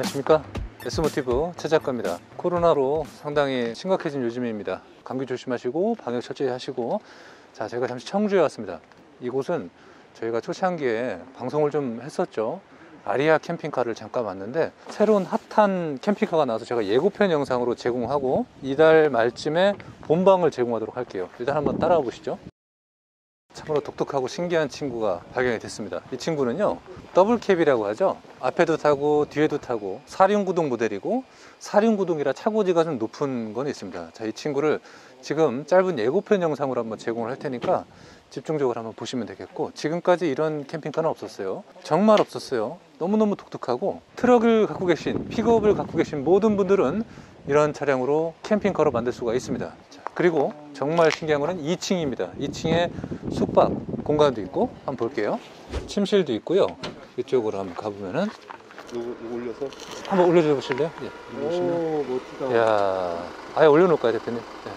안녕하십니까, S모티브 최 작가입니다. 코로나로 상당히 심각해진 요즘입니다. 감기 조심하시고 방역 철저히 하시고. 자, 제가 잠시 청주에 왔습니다. 이곳은 저희가 초창기에 방송을 좀 했었죠. 아리아 캠핑카를 잠깐 왔는데 새로운 핫한 캠핑카가 나와서 제가 예고편 영상으로 제공하고 이달 말쯤에 본방을 제공하도록 할게요. 일단 한번 따라와 보시죠. 참으로 독특하고 신기한 친구가 발견이 됐습니다. 이 친구는요, 더블캡이라고 하죠. 앞에도 타고 뒤에도 타고 4륜구동 모델이고, 4륜구동이라 차고지가 좀 높은 건 있습니다. 자, 이 친구를 지금 짧은 예고편 영상으로 한번 제공을 할 테니까 집중적으로 한번 보시면 되겠고, 지금까지 이런 캠핑카는 없었어요. 정말 없었어요. 너무너무 독특하고, 트럭을 갖고 계신, 픽업을 갖고 계신 모든 분들은 이런 차량으로 캠핑카로 만들 수가 있습니다. 자, 그리고 정말 신기한 거는 2층입니다. 2층에 숙박 공간도 있고, 한번 볼게요. 침실도 있고요. 이쪽으로 한번 가보면은, 이거 올려서 한번 올려줘 보실래요? 예, 오, 멋지다. 이야, 아예 올려놓을까요, 대표님? 네.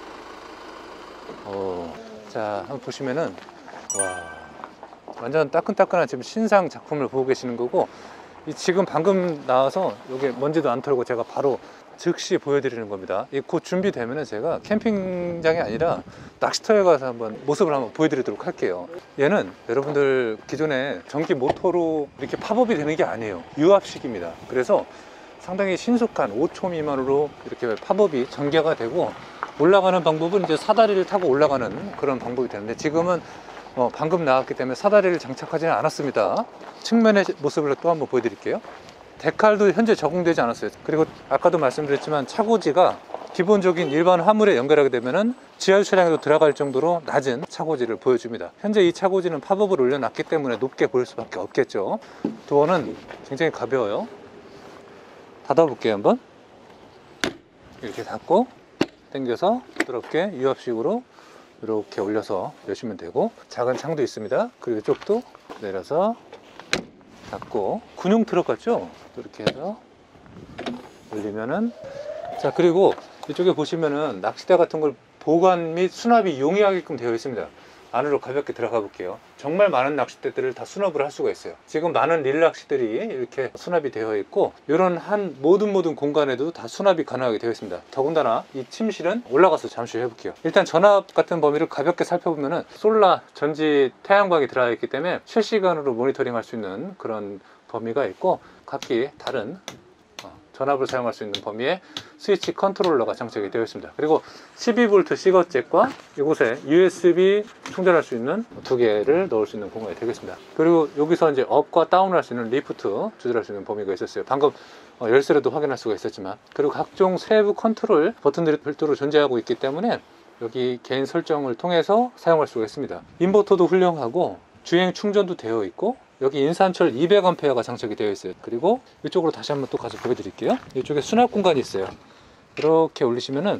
자, 한번 보시면은, 와, 완전 따끈따끈한 지금 신상 작품을 보고 계시는 거고, 지금 방금 나와서 여기 먼지도 안 털고 제가 바로 즉시 보여드리는 겁니다. 곧 준비되면은 제가 캠핑장이 아니라 낚시터에 가서 한번 모습을 한번 보여드리도록 할게요. 얘는 여러분들 기존에 전기 모터로 이렇게 팝업이 되는 게 아니에요. 유압식입니다. 그래서 상당히 신속한 5초 미만으로 이렇게 팝업이 전개가 되고, 올라가는 방법은 이제 사다리를 타고 올라가는 그런 방법이 되는데, 지금은 방금 나왔기 때문에 사다리를 장착하지는 않았습니다. 측면의 모습을 또 한번 보여드릴게요. 데칼도 현재 적용되지 않았어요. 그리고 아까도 말씀드렸지만 차고지가 기본적인 일반 화물에 연결하게 되면은 지하주 차량에도 들어갈 정도로 낮은 차고지를 보여줍니다. 현재 이 차고지는 팝업을 올려놨기 때문에 높게 보일 수밖에 없겠죠. 도어는 굉장히 가벼워요. 닫아볼게요. 한번 이렇게 닫고 당겨서 부드럽게 유압식으로 이렇게 올려서 여시면 되고, 작은 창도 있습니다. 그리고 이쪽도 내려서 닫고, 군용 트럭 같죠? 이렇게 해서 올리면은, 자, 그리고 이쪽에 보시면은 낚싯대 같은 걸 보관 및 수납이 용이하게끔 되어 있습니다. 안으로 가볍게 들어가 볼게요. 정말 많은 낚싯대들을 다 수납을 할 수가 있어요. 지금 많은 릴 낚시들이 이렇게 수납이 되어 있고, 이런 한 모든 공간에도 다 수납이 가능하게 되어 있습니다. 더군다나 이 침실은 올라가서 잠시 해볼게요. 일단 전압 같은 범위를 가볍게 살펴보면은 솔라 전지 태양광이 들어가 있기 때문에 실시간으로 모니터링 할 수 있는 그런 범위가 있고, 각기 다른 전압을 사용할 수 있는 범위에 스위치 컨트롤러가 장착이 되어 있습니다. 그리고 12V 시거잭과 이곳에 USB 충전할 수 있는 2개를 넣을 수 있는 공간이 되겠습니다. 그리고 여기서 이제 업과 다운을 할 수 있는 리프트 조절할 수 있는 범위가 있었어요. 방금 열쇠로도 확인할 수가 있었지만, 그리고 각종 세부 컨트롤 버튼들이 별도로 존재하고 있기 때문에 여기 개인 설정을 통해서 사용할 수가 있습니다. 인버터도 훌륭하고 주행 충전도 되어 있고, 여기 인산철 200A가 장착이 되어 있어요. 그리고 이쪽으로 다시 한번 또 가서 보여드릴게요. 이쪽에 수납 공간이 있어요. 이렇게 올리시면은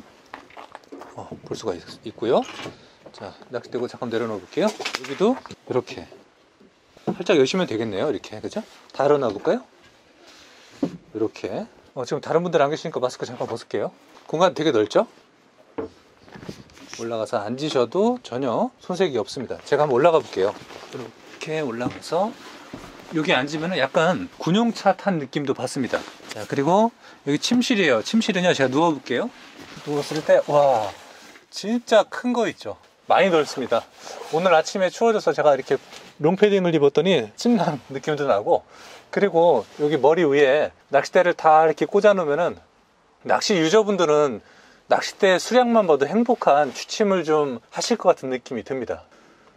볼 수가 있고요. 자, 낚싯대고 잠깐 내려놓아 볼게요. 여기도 이렇게 살짝 여시면 되겠네요. 이렇게, 그죠? 다 열어놔 볼까요? 이렇게. 지금 다른 분들 안 계시니까 마스크 잠깐 벗을게요. 공간 되게 넓죠? 올라가서 앉으셔도 전혀 손색이 없습니다. 제가 한번 올라가 볼게요. 이렇게 올라가서 여기 앉으면 약간 군용차 탄 느낌도 받습니다. 자, 그리고 여기 침실이에요. 침실은요, 제가 누워볼게요. 누웠을 때, 와, 진짜 큰 거 있죠? 많이 넓습니다. 오늘 아침에 추워져서 제가 이렇게 롱패딩을 입었더니 찜난 느낌도 나고, 그리고 여기 머리 위에 낚싯대를 다 이렇게 꽂아 놓으면은, 낚시 유저분들은 낚싯대 수량만 봐도 행복한 취침을 좀 하실 것 같은 느낌이 듭니다.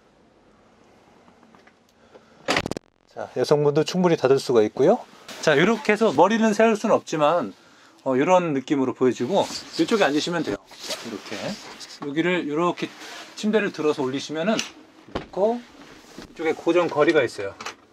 자, 여성분도 충분히 닫을 수가 있고요. 자, 이렇게 해서 머리는 세울 수는 없지만 이런 느낌으로 보여지고, 이쪽에 앉으시면 돼요. 이렇게 여기를 이렇게 침대를 들어서 올리시면은 있고, 이쪽에 고정 거리가 있어요.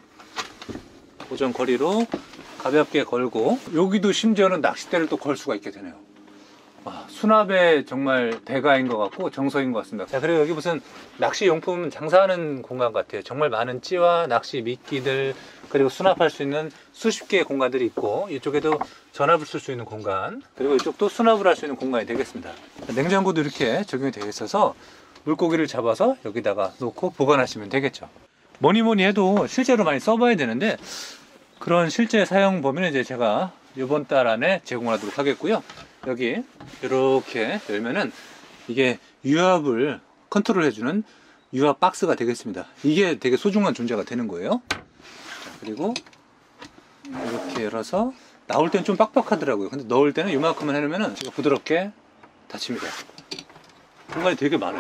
고정 거리로 가볍게 걸고, 여기도 심지어는 낚싯대를 또 걸 수가 있게 되네요. 와, 수납의 정말 대가인 것 같고 정석인 것 같습니다. 자, 그리고 여기 무슨 낚시 용품 장사하는 공간 같아요. 정말 많은 찌와 낚시 미끼들, 그리고 수납할 수 있는 수십 개의 공간들이 있고, 이쪽에도 전압을 쓸 수 있는 공간, 그리고 이쪽도 수납을 할 수 있는 공간이 되겠습니다. 냉장고도 이렇게 적용이 되어 있어서 물고기를 잡아서 여기다가 놓고 보관하시면 되겠죠. 뭐니 해도 실제로 많이 써봐야 되는데, 그런 실제 사용 범위는 이제 제가 이번 달 안에 제공하도록 하겠고요. 여기 이렇게 열면은 이게 유압을 컨트롤 해주는 유압 박스가 되겠습니다. 이게 되게 소중한 존재가 되는 거예요. 자, 그리고 이렇게 열어서 나올 때는 좀 빡빡하더라고요. 근데 넣을 때는 이만큼만 해놓으면은 제가 부드럽게 닫힙니다. 공간이 되게 많아요.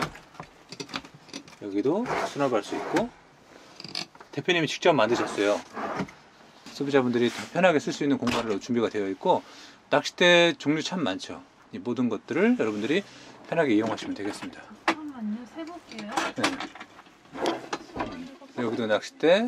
여기도 수납할 수 있고, 대표님이 직접 만드셨어요. 소비자분들이 다 편하게 쓸 수 있는 공간으로 준비가 되어 있고, 낚싯대 종류 참 많죠. 이 모든 것들을 여러분들이 편하게 이용하시면 되겠습니다. 잠깐만요, 세볼게요. 네. 여기도 낚싯대,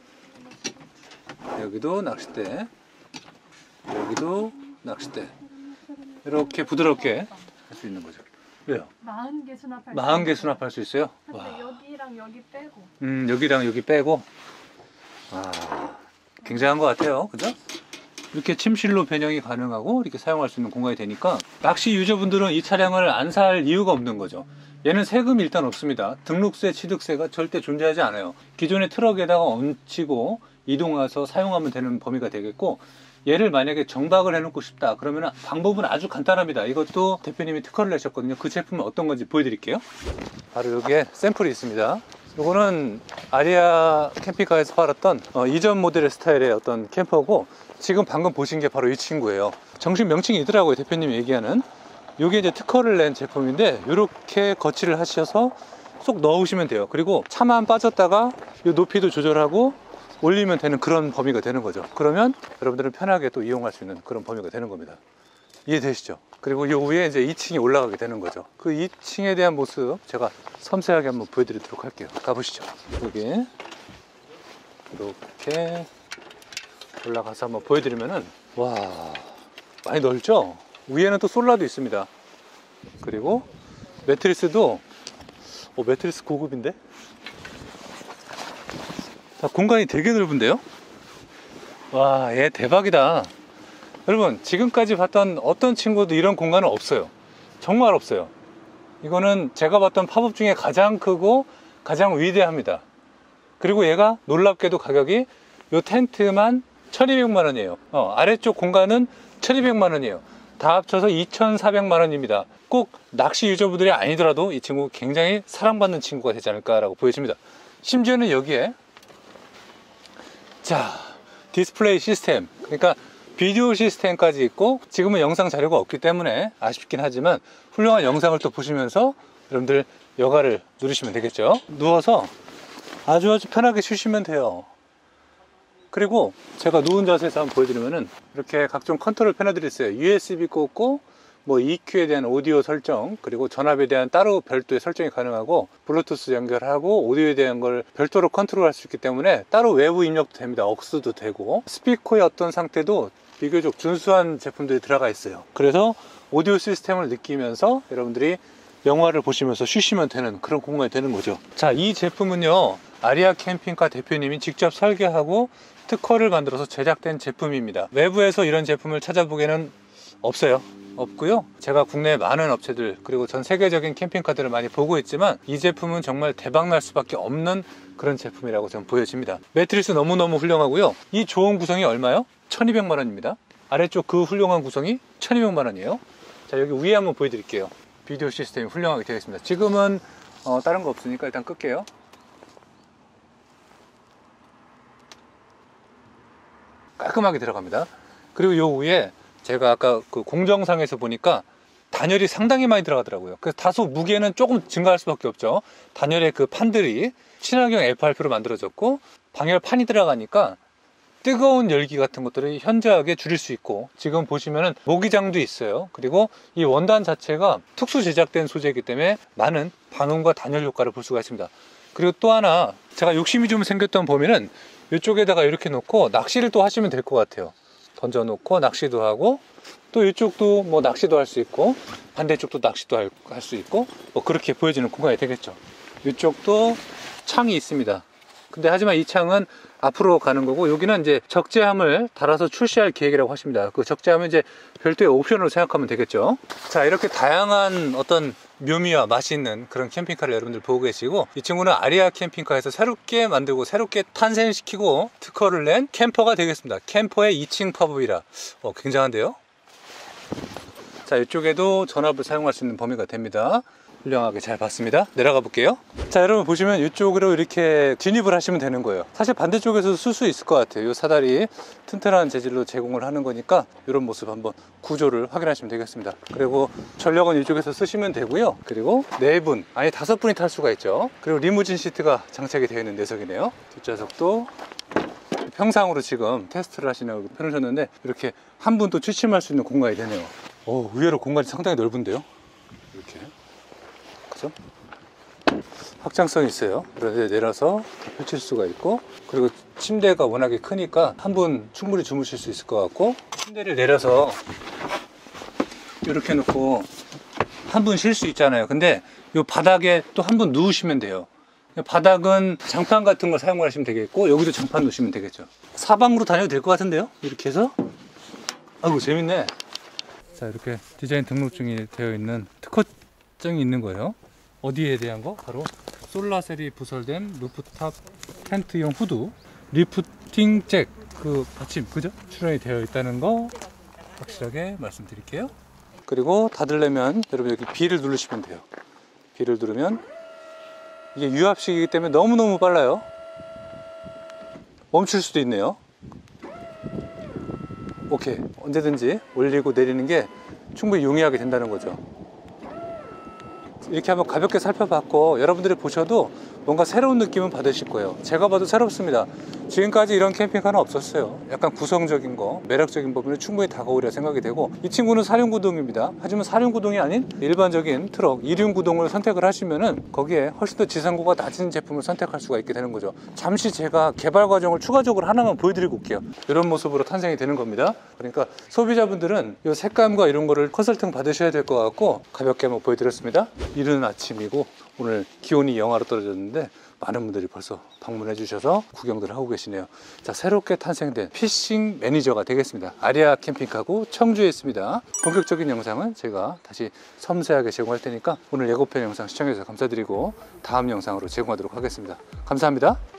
여기도 낚싯대, 여기도 낚싯대. 이렇게 부드럽게 할 수 있는 거죠. 왜요? 40개 수납할 40개 수납할 수 있어요? 근데 와. 여기랑 여기 빼고. 여기랑 여기 빼고. 아, 굉장한 것 같아요. 그죠? 이렇게 침실로 변형이 가능하고 이렇게 사용할 수 있는 공간이 되니까 낚시 유저분들은 이 차량을 안 살 이유가 없는 거죠. 얘는 세금이 일단 없습니다. 등록세, 취득세가 절대 존재하지 않아요. 기존의 트럭에다가 얹히고 이동해서 사용하면 되는 범위가 되겠고, 얘를 만약에 정박을 해놓고 싶다 그러면 방법은 아주 간단합니다. 이것도 대표님이 특허를 내셨거든요. 그 제품은 어떤 건지 보여드릴게요. 바로 여기에 샘플이 있습니다. 이거는 아리아 캠핑카에서 팔았던 이전 모델의 스타일의 어떤 캠퍼고, 지금 방금 보신 게 바로 이 친구예요. 정식 명칭이 있더라고요. 대표님이 얘기하는. 이게 이제 특허를 낸 제품인데, 이렇게 거치를 하셔서 쏙 넣으시면 돼요. 그리고 차만 빠졌다가 이 높이도 조절하고 올리면 되는 그런 범위가 되는 거죠. 그러면 여러분들은 편하게 또 이용할 수 있는 그런 범위가 되는 겁니다. 이해되시죠? 그리고 이 위에 이제 2층이 올라가게 되는 거죠. 그 2층에 대한 모습 제가 섬세하게 한번 보여드리도록 할게요. 가보시죠. 여기 이렇게 올라가서 한번 보여드리면은, 와, 많이 넓죠? 위에는 또 솔라도 있습니다. 그리고 매트리스도 매트리스 고급인데? 자, 공간이 되게 넓은데요? 와, 얘 대박이다. 여러분, 지금까지 봤던 어떤 친구도 이런 공간은 없어요. 정말 없어요. 이거는 제가 봤던 팝업 중에 가장 크고 가장 위대합니다. 그리고 얘가 놀랍게도 가격이 요 텐트만 1200만 원이에요. 아래쪽 공간은 1200만 원이에요. 다 합쳐서 2400만 원입니다. 꼭 낚시 유저분들이 아니더라도 이 친구 굉장히 사랑받는 친구가 되지 않을까라고 보여집니다. 심지어는 여기에 자, 디스플레이 시스템, 그러니까 비디오 시스템까지 있고, 지금은 영상 자료가 없기 때문에 아쉽긴 하지만 훌륭한 영상을 또 보시면서 여러분들 여가를 누리시면 되겠죠. 누워서 아주 편하게 쉬시면 돼요. 그리고 제가 누운 자세에서 한번 보여드리면은 이렇게 각종 컨트롤 패널들이 있어요. USB 꽂고, 뭐 EQ에 대한 오디오 설정, 그리고 전압에 대한 따로 별도의 설정이 가능하고, 블루투스 연결하고 오디오에 대한 걸 별도로 컨트롤할 수 있기 때문에 따로 외부 입력도 됩니다. 억스도 되고, 스피커의 어떤 상태도 비교적 준수한 제품들이 들어가 있어요. 그래서 오디오 시스템을 느끼면서 여러분들이 영화를 보시면서 쉬시면 되는 그런 공간이 되는 거죠. 자, 이 제품은요, 아리아 캠핑카 대표님이 직접 설계하고 특허를 만들어서 제작된 제품입니다. 외부에서 이런 제품을 찾아보기에는 없어요. 없고요. 제가 국내 많은 업체들, 그리고 전 세계적인 캠핑카들을 많이 보고 있지만 이 제품은 정말 대박날 수밖에 없는 그런 제품이라고 저는 보여집니다. 매트리스 너무너무 훌륭하고요. 이 좋은 구성이 얼마요? 1200만 원입니다. 아래쪽 그 훌륭한 구성이 1200만 원이에요. 자, 여기 위에 한번 보여드릴게요. 비디오 시스템이 훌륭하게 되어 있습니다. 지금은 다른 거 없으니까 일단 끌게요. 깔끔하게 들어갑니다. 그리고 요 위에 제가 아까 그 공정상에서 보니까 단열이 상당히 많이 들어가더라고요. 그래서 다소 무게는 조금 증가할 수밖에 없죠. 단열의 그 판들이 친환경 FRP로 만들어졌고, 방열판이 들어가니까 뜨거운 열기 같은 것들을 현저하게 줄일 수 있고, 지금 보시면은 모기장도 있어요. 그리고 이 원단 자체가 특수 제작된 소재이기 때문에 많은 방음과 단열 효과를 볼 수가 있습니다. 그리고 또 하나 제가 욕심이 좀 생겼던 범위는 이쪽에다가 이렇게 놓고 낚시를 또 하시면 될 것 같아요. 던져 놓고 낚시도 하고, 또 이쪽도 뭐 낚시도 할 수 있고, 반대쪽도 낚시도 할 수 있고, 뭐 그렇게 보여지는 공간이 되겠죠. 이쪽도 창이 있습니다. 근데 하지만 이 창은 앞으로 가는 거고, 여기는 이제 적재함을 달아서 출시할 계획이라고 하십니다. 그 적재함은 이제 별도의 옵션으로 생각하면 되겠죠. 자, 이렇게 다양한 어떤 묘미와 맛이 있는 그런 캠핑카를 여러분들 보고 계시고, 이 친구는 아리아 캠핑카에서 새롭게 만들고 새롭게 탄생시키고 특허를 낸 캠퍼가 되겠습니다. 캠퍼의 2층 팝업이라 굉장한데요. 자, 이쪽에도 전압을 사용할 수 있는 범위가 됩니다. 훌륭하게 잘 봤습니다. 내려가 볼게요. 자, 여러분 보시면 이쪽으로 이렇게 진입을 하시면 되는 거예요. 사실 반대쪽에서도 쓸 수 있을 것 같아요. 이 사다리 튼튼한 재질로 제공을 하는 거니까 이런 모습 한번 구조를 확인하시면 되겠습니다. 그리고 전력은 이쪽에서 쓰시면 되고요. 그리고 4분, 아니 5분이 탈 수가 있죠. 그리고 리무진 시트가 장착이 되어 있는 뇌석이네요. 뒷좌석도 평상으로 지금 테스트를 하시냐고 펴놓으셨는데, 이렇게 한 분도 취침할 수 있는 공간이 되네요. 의외로 공간이 상당히 넓은데요. 이렇게. 그죠? 확장성이 있어요. 그래서 내려서 펼칠 수가 있고, 그리고 침대가 워낙에 크니까 한 분 충분히 주무실 수 있을 것 같고, 침대를 내려서 이렇게 놓고 한 분 쉴 수 있잖아요. 근데 이 바닥에 또 한 분 누우시면 돼요. 바닥은 장판 같은 걸 사용하시면 되겠고, 여기도 장판 놓으시면 되겠죠. 사방으로 다녀도 될 것 같은데요. 이렇게 해서. 아이고 재밌네. 자, 이렇게 디자인 등록증이 되어 있는 특허증이 있는 거예요. 어디에 대한 거? 바로 솔라셀이 부설된 루프탑 텐트용 후드, 리프팅 잭 그 받침, 그죠? 출연이 되어 있다는 거 확실하게 말씀드릴게요. 그리고 닫으려면 여러분 여기 B를 누르시면 돼요. B를 누르면 이게 유압식이기 때문에 너무너무 빨라요. 멈출 수도 있네요. 오케이, 언제든지 올리고 내리는 게 충분히 용이하게 된다는 거죠. 이렇게 한번 가볍게 살펴봤고, 여러분들이 보셔도 뭔가 새로운 느낌은 받으실 거예요. 제가 봐도 새롭습니다. 지금까지 이런 캠핑카는 없었어요. 약간 구성적인 거, 매력적인 부분이 충분히 다가오리라 생각이 되고, 이 친구는 4륜구동입니다. 하지만 4륜구동이 아닌 일반적인 트럭 2륜구동을 선택을 하시면은 거기에 훨씬 더 지상고가 낮은 제품을 선택할 수가 있게 되는 거죠. 잠시 제가 개발 과정을 추가적으로 하나만 보여드리고 올게요. 이런 모습으로 탄생이 되는 겁니다. 그러니까 소비자분들은 이 색감과 이런 거를 컨설팅 받으셔야 될 것 같고, 가볍게 한번 보여드렸습니다. 이른 아침이고 오늘 기온이 영하로 떨어졌는데 많은 분들이 벌써 방문해 주셔서 구경들을 하고 계시네요. 자, 새롭게 탄생된 피싱 매니저가 되겠습니다. 아리아 캠핑카고 청주에 있습니다. 본격적인 영상은 제가 다시 섬세하게 제공할 테니까 오늘 예고편 영상 시청해주셔서 감사드리고 다음 영상으로 제공하도록 하겠습니다. 감사합니다.